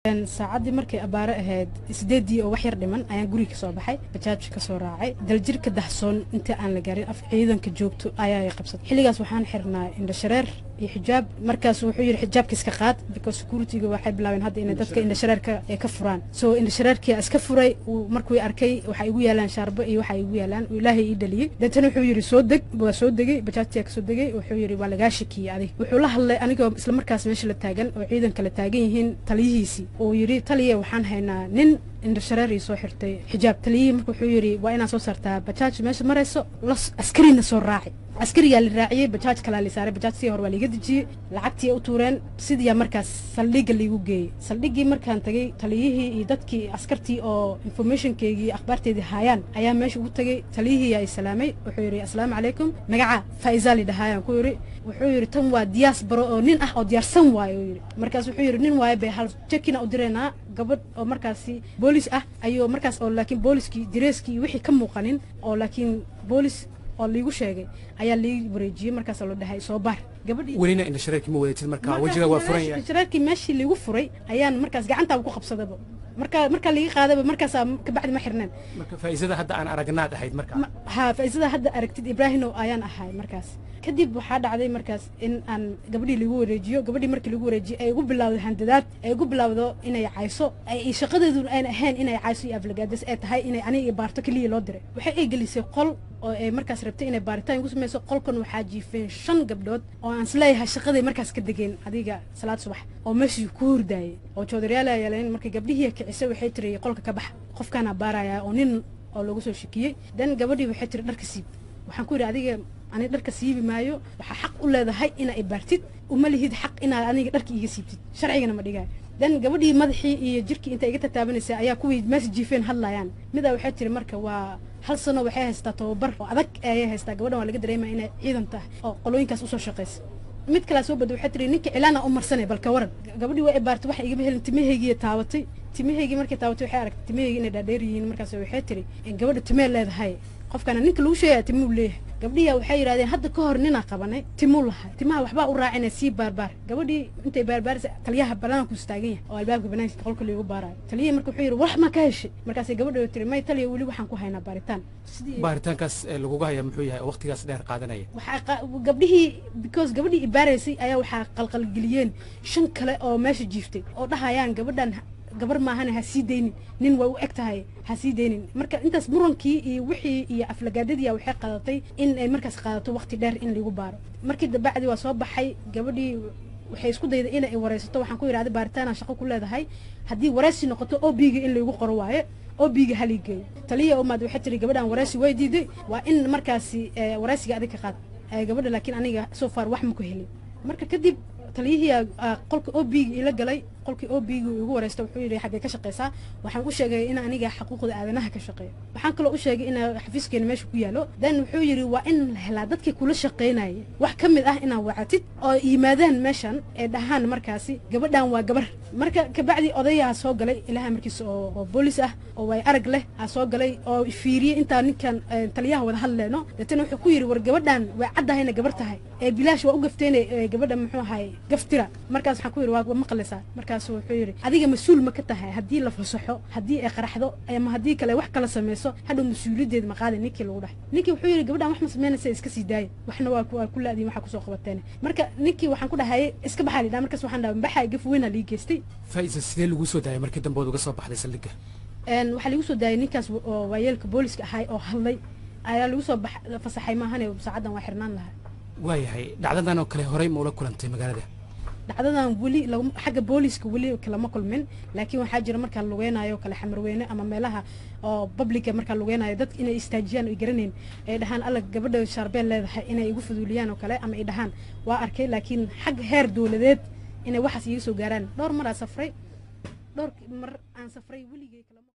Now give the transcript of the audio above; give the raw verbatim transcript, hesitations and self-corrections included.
saacadii markay abaaro ahayd sideedii oo wax yar dhiman ayaan guriga kasoo baxay bajaaj ka soo raacay daljirka dahsoon inta aan la gaarin af ciidanka joogto ayaa ay qabsatay xilligaas waxaan xirnaa indha shareer iyo xijaab markaas wuxuu yiri xijaabka iska qaad because security-ga waxay bilaabeen hadda inay dadka indha shareerka ay ka furaan soo indha shareerkii iska furay markuu arkay waxa igu yaalaan shaarbo iyo waxa igu yaalaan ilaahay ii dhaliyay dadana wuxuu yiri soo deg waa soo degay bajaajtii ka soo degay wuxuu yiri waa laga shakiyay adiga wuxuu la hadlay anigoo isla markaas meesha la taagan oo ciidanka la taagan yihiin taliyihiisi oo yiri taliye waxaan haynaa nin indha shareer soo xirtay xijaab taliye markuu wuxuu yiri waa inaan soo saartaa bajaaj meesha marayso askarina soo raacay askariga la raaciyay bajaaj kala la saaray bajaaj si hor waa liga dajiyay lacagtii u tuureen sidii markaas saldhiga liigu geeyay saldhigii markaan tagay taliyihii iyo dadkii askartii oo informationkeegii akhbaarteedii hayaan ayaa meesha ugu tagay taliyihii ay salaamay wuxuu yiri assalaamu calaykum magaca Faisal dhahayaan ku yiri wuxuu yiri tan waa diyaas baro oo nin ah oo diyaarsan waayo yiri markaas wuxuu yiri nin waayo bay hal check-in u direena gabadh oo markaasi boolis ah ayuu markaas oo laakiin booliskii direeskii wixii ka muuqanin oo laakiin boolis oo liigu sheegay ayaa liigu wareejiyay markaas loo dhahay soo bar gabadhii welina indha shareerkii ma wadatid markaa wajiga waa furan yahay shareerkii meeshii liigu furay ayaan markaas gacanta ku qabsadaba marka marka liiga qaadaba markaas ka bacdi ma xirnaan marka Faisada hadda aan aragnaad ahayd marka ha Faisada hadda aragtid Ibrahim oo ayaan ahay markaas kadib waxaa dhacday markaas in aan gabadhii liigu wareejiyo gabadhii markii liigu wareejiyo ay ugu bilowday handadaad ay ugu bilowdo inay cayso ay shaqadeedu ay ahayn inay cayso iyo aflagaadis ay tahay inay aniga baarto kaliya loo diray waxay ay gelisay qol oo ay markaas rabtay inay baaritaan ugu sameeyso qolkan waxaa jiifeen shan gabdhood oo aan isleeyahay shaqadii markaas ka degeen adiga salaad subax oo meeshii ku hurdaayay oo joodariyaal ay yeeleen markii gabdhihii kicisay waxay tiri qolka ka bax qofkana baaraya oo nin oo lagu soo shikiyay dan gabadhii waxay tiri dharka siib waxaan ku yiri adiga ani dharka siibi maayo waxa xaq u leedahay in ay baartid uma lihid xaq in aniga dharka iga siibtid sharcigana ma dhigay dan gabadhii madaxii iyo jirkii inta iga tataabanaysa ayaa kuwii meesha jiifeen hadlayaan mida waxay tiri marka waa hal sano waxay haystaa tababar oo adag ay haystaa gabadhan waa laga dareemaa inay ciidan tahay oo qolooyinkaas u soo shaqeysa mid kala soo bad waxay tiri ninka cilaana u marsanay balka waran gabadhii way baartay wax iga helin timaheegii taawatay timaheegii markay taawatay waxay aragtay timaheegii inay dhaadheer yihiin markaas waxay tiri gabadha timee leedahay qofkana ninka lagu sheegay timuu leeyahay gabdhiya waxay yiraahdeen hadda ka hor nina qabanay timuu lahay timaha waxba u raacinay si baarbaar gabadhii intay baarbaarisay taliyaha banaanku istaagan yahay oo albaabka banaanka qolka lagu baarayo taliyaha markuu wuxuu yiri wax ma ka heshay markaas gabadhu tiri may taliya wali waxaan ku haynaa baaritaan baaritaankaas lagu hayaa muxuu yahay waqtigaas dheer qaadanaya waxa gabdhihii because gabadhii ibaaraysay ayaa waxa qalqal geliyeen shan kale oo meesha jiiftay oo dhahayaan gabadhan gabar maahan ha sii deynin nin waa u eg tahay ha sii deynin marka intaas murankii iyo wixii iyo aflagaadadii waxay qadatay in ay markaas qaadato waqti dheer in lagu baaro markii dabacdi waa soo baxay gabadhii waxay isku dayday in ay wareysato waxaan ku yiraahday baaritaan shaqo ku leedahay haddii wareysi noqoto O B-ga in lagu qoro waaye O B-ga haligay taliya oo maad waxay tiri gabadhan wareysi way diiday waa in markaasi wareysiga adiga ka qaad gabadha laakiin aniga so far wax ma ku helin marka kadib taliyihii qolka O B-ga ila galay qolkii O B-ga ugu wareystay wuxuu yiri xagee ka shaqeysaa waxaan u sheegay in aniga xuquuqda aadanaha ka shaqeeyo waxaan kale u sheegay in xafiiskeena meesha ku yaalo dan wuxuu yiri waa in la helaa dadkii kula shaqeynayay wax kamid ah inaa wacatid oo yimaadaan meeshan ee dhahaan markaasi gabadhan waa gabar marka ka bacdi odayaa soo galay ilaaha markiis oo boolis ah oo way arag leh aa soo galay oo fiiriyay inta ninkan taliyaha wada hadleeno dadna wuxuu ku yiri war gabadhan way cadahayna gabar tahay ee bilaash waa u gafteynay gabadha muxuu ahay gaftira markaas waxaan ku yiri waa maqlaysaa markaas wuxuu yiri adiga mas'uul ma ka tahay hadii la fasaxo hadii ay qaraxdo ama hadii kale wax kala sameeyso hadhow mas'uuliyadeed ma qaadan ninkii lagu dhahay ninkii wuxuu yiri gabadhan wax ma sameynaysa iska sii daay waxna waa ku laadin waxa ku soo qabateen marka ninkii waxaan ku dhahay iska baxay dhaa markaas waxaan dhahay baxay gaf weyn ali geystay Faisal sidee lagu soo daayay markii dambe uga soo baxday saldhiga een waxa lagu soo daayay ninkaas oo waayeelka booliska ahay oo hadlay ayaa lagu soo fasaxay maahan saacadan waa xirnaan lahaa waayahay dhacdadan oo kale horay ma ula kulantay magaalada dhacdadan wali xagga booliska wali kala kulmin laakiin waxa jira marka lugeenayo kala xamarweyne ama meelaha oo publica marka lugeenayo dad inay istaajiyaan oo garaneen ay dhahaan alla gabadha sharbeel leedahay inay igu fuduliyaan oo kale ama ay dhahaan waa arkay laakiin xag heer dawladeed inay waxaas iga soo gaaraan dhowr mar aan safray dhowr mar aan safray waligay kala